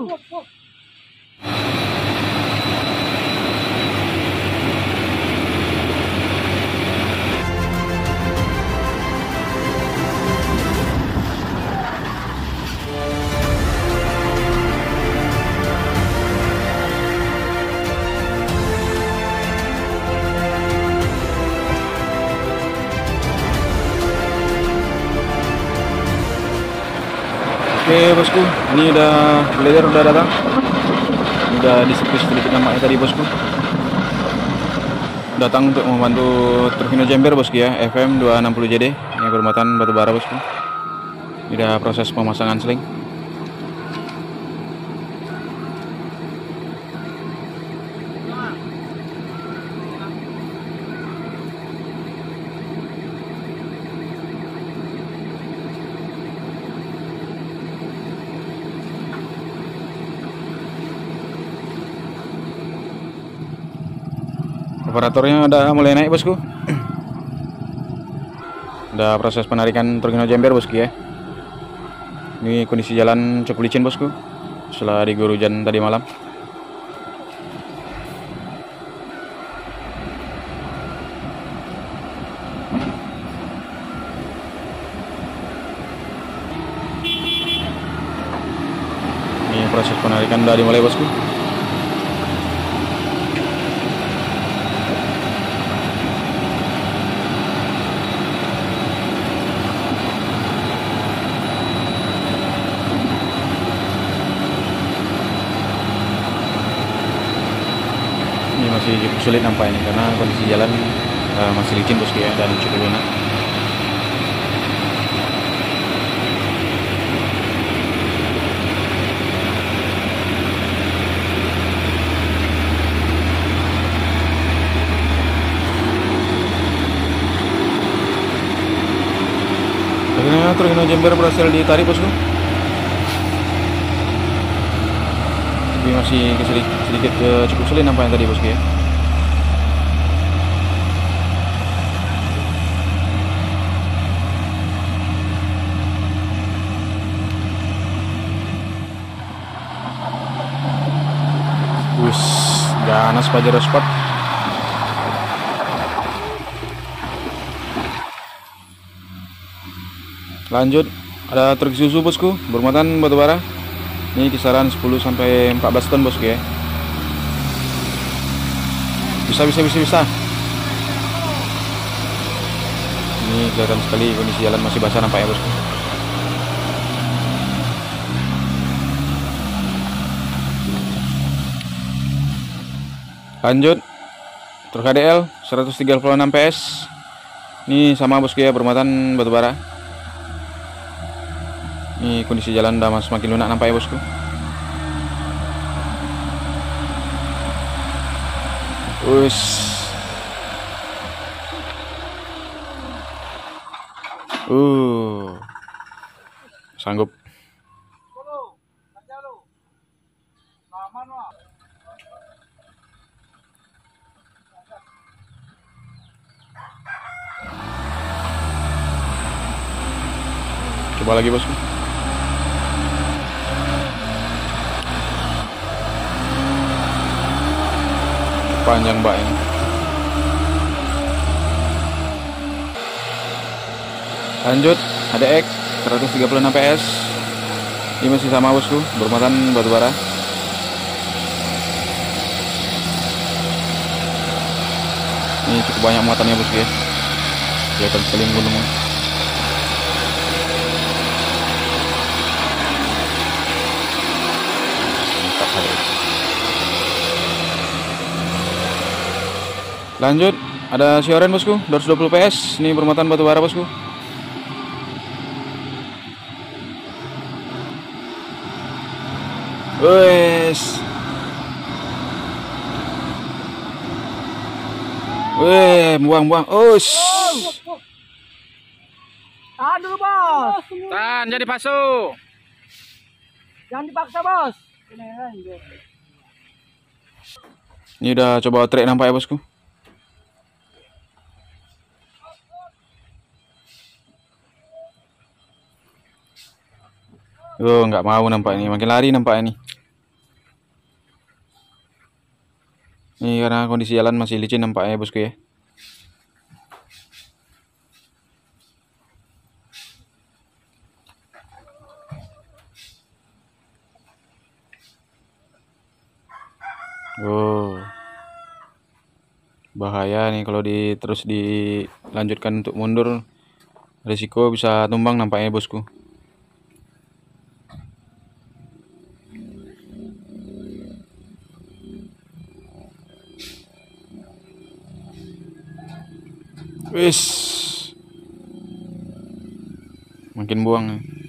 Oke bosku, ini udah leader udah datang, udah disepis sedikit nampaknya tadi bosku. Datang untuk membantu Truk Hino Jember bosku ya, FM 260 JD yang bermuatan batubara bosku. Ini udah proses pemasangan seling. Operatornya udah mulai naik bosku. Udah proses penarikan Truk Hino Jember bosku ya. Ini kondisi jalan cukup licin bosku setelah diguyur hujan tadi malam. Ini proses penarikan udah dimulai bosku. Ini masih cukup sulit nampaknya karena kondisi jalan masih licin bosku ya dan cukup lunak. Akhirnya Truk Hino Jember berhasil ditarik bosku. Tapi masih sedikit cukup sulit nampaknya tadi bosku ya. Ganas Pajero Sport. Lanjut, ada truk Isuzu bosku bermuatan batubara. Ini kisaran 10 sampai 14 ton bosku ya. Bisa. Ini kelihatan sekali kondisi jalan masih basah nampaknya bosku. Lanjut, truk HDL 136 PS. Ini sama bosku ya, bermuatan batubara. Ini kondisi jalan udah semakin lunak nampaknya bosku. Sanggup. Coba lagi bosku. Panjang mbak ini. Lanjut, HDX 136 PS. Ini masih sama bosku, bermuatan batubara. Ini cukup banyak muatannya bosku ya. Kelihatan sekali gunungnya. Lanjut, ada Sioren bosku, 220 PS. Ini bermuatan batubara bosku. Buang. Tahan dulu bos. Tahan, jadi pasuk. Jangan dipaksa bos. Ini udah coba trek nampak ya bosku. Nggak mau nampak ini, makin lari nampak ini. karena kondisi jalan masih licin nampaknya bosku ya. Oh, bahaya nih kalau terus dilanjutkan untuk mundur, risiko bisa tumbang nampaknya bosku. Wis, makin buang.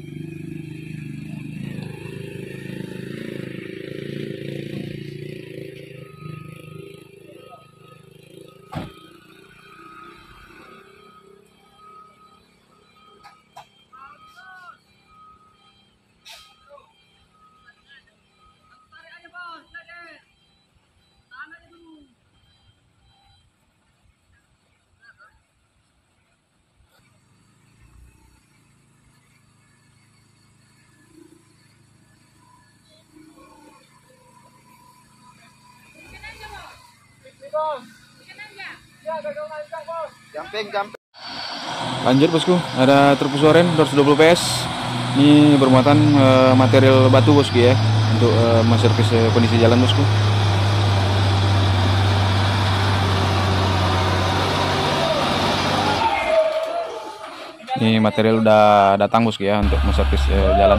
Jumping. Lanjut bosku, ada truk Pusoren 220 PS. Ini bermuatan material batu bosku ya, untuk menservis kondisi jalan bosku. Ini material udah datang bosku ya untuk menservis jalan.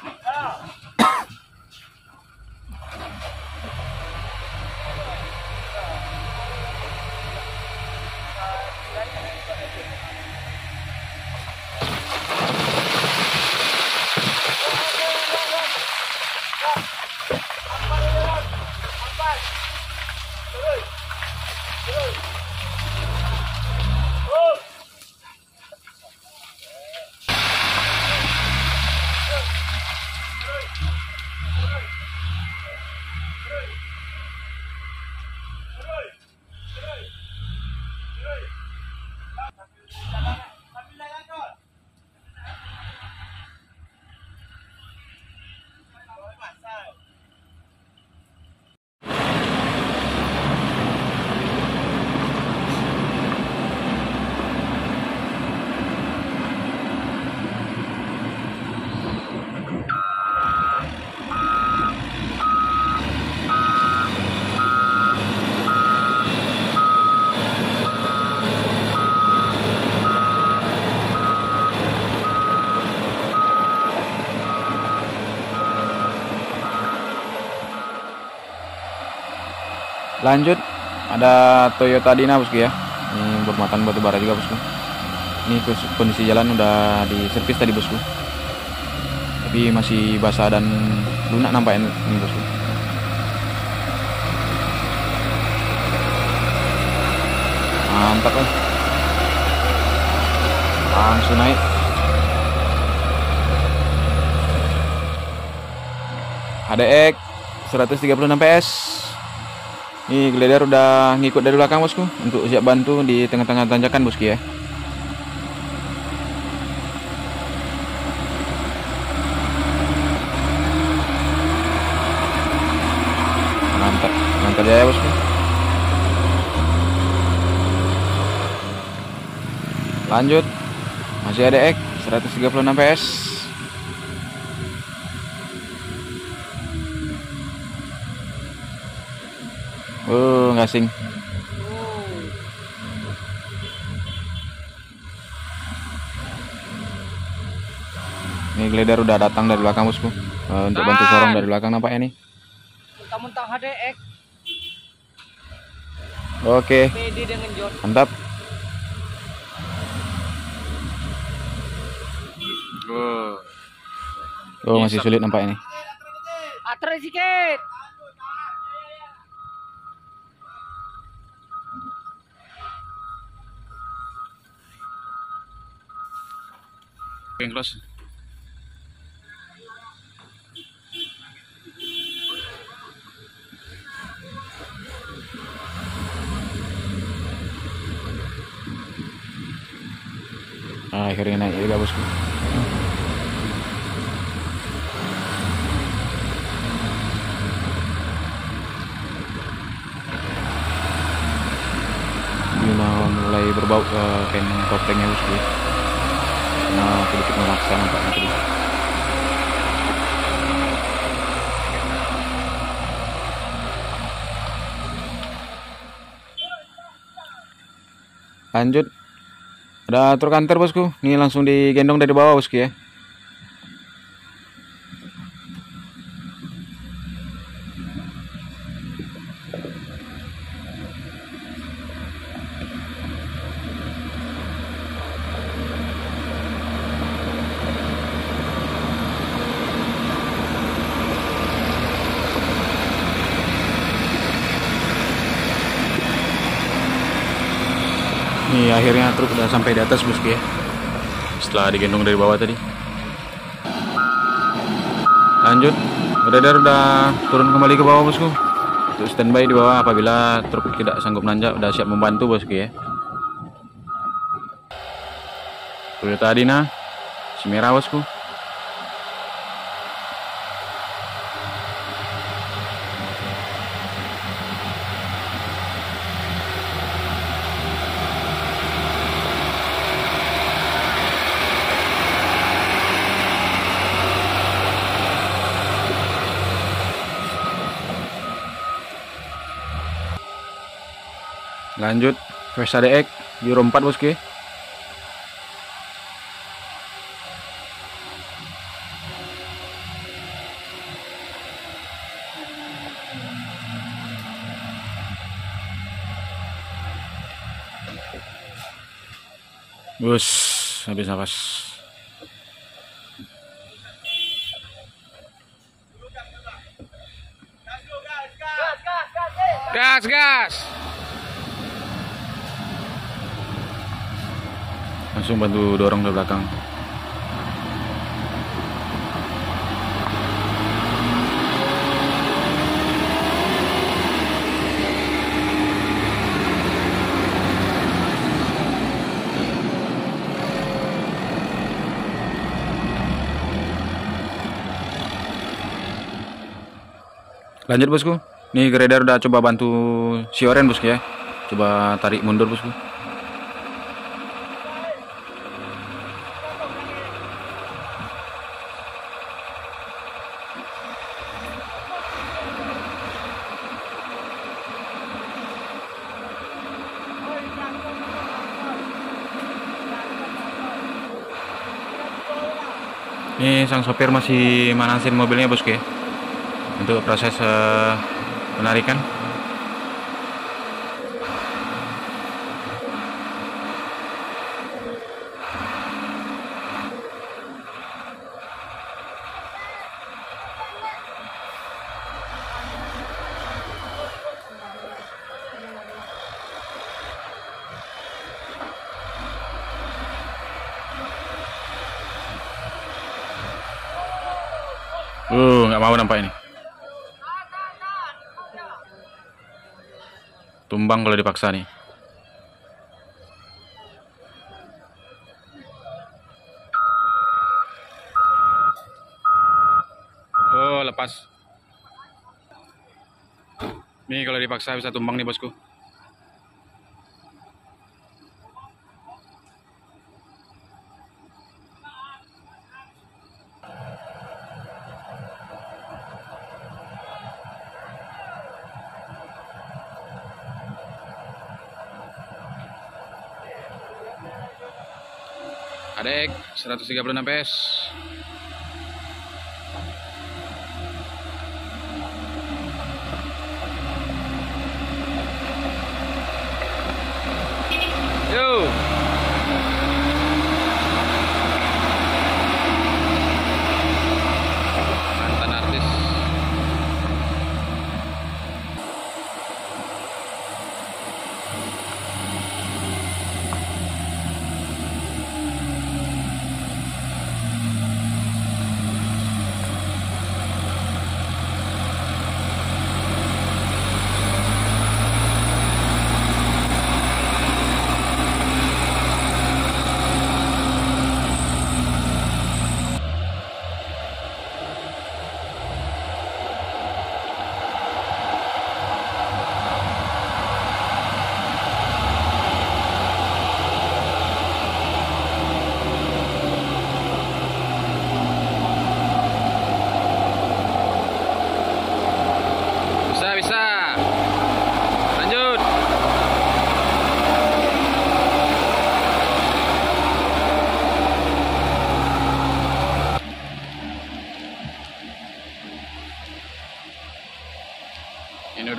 Lanjut, ada Toyota Dina bosku ya. Ini bermuatan batu bara juga bosku. Ini kondisi jalan udah diservis tadi bosku, tapi masih basah dan lunak nampaknya ini bosku. Mantap kan, langsung naik. HDX 136 PS. Ini glider udah ngikut dari belakang bosku untuk siap bantu di tengah-tengah tanjakan bosku ya. Mantap, mantap ya bosku. Lanjut, masih ada X 136 PS. Ngasing. Ini glider udah datang dari belakang bosku, untuk bantu sorong dari belakang nampaknya nih. Mentang-mentang HDX. Oke, PD dengan jod. mantap. Oh, masih sulit nampaknya nih. Atre sedikit. Close. Akhirnya naik juga bosku. mulai berbau kain topengnya bosku ya. Karena sedikit memaksa nampaknya tadi. Lanjut, ada truk antar bosku, ini langsung digendong dari bawah bosku ya. Nih akhirnya truk udah sampai di atas bosku ya, setelah digendong dari bawah tadi. Lanjut, beredar udah turun kembali ke bawah bosku, untuk standby di bawah apabila truk tidak sanggup nanjak, udah siap membantu bosku ya. Toyota Adina si merah bosku. Lanjut, Versa DX Euro 4 bosku. Bus, habis nafas. Gas, gas. Langsung bantu dorong dari belakang. Lanjut bosku, nih Gredar udah coba bantu si Oren bosku ya, coba tarik mundur bosku. Ini sang sopir masih manasin mobilnya bosku ya, untuk proses penarikan. Nggak mau nampak ini. Tumbang kalau dipaksa nih. Oh, lepas. Nih kalau dipaksa bisa tumbang nih bosku. Adek 136 PS. Yo. Mantan artis.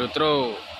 Lutro.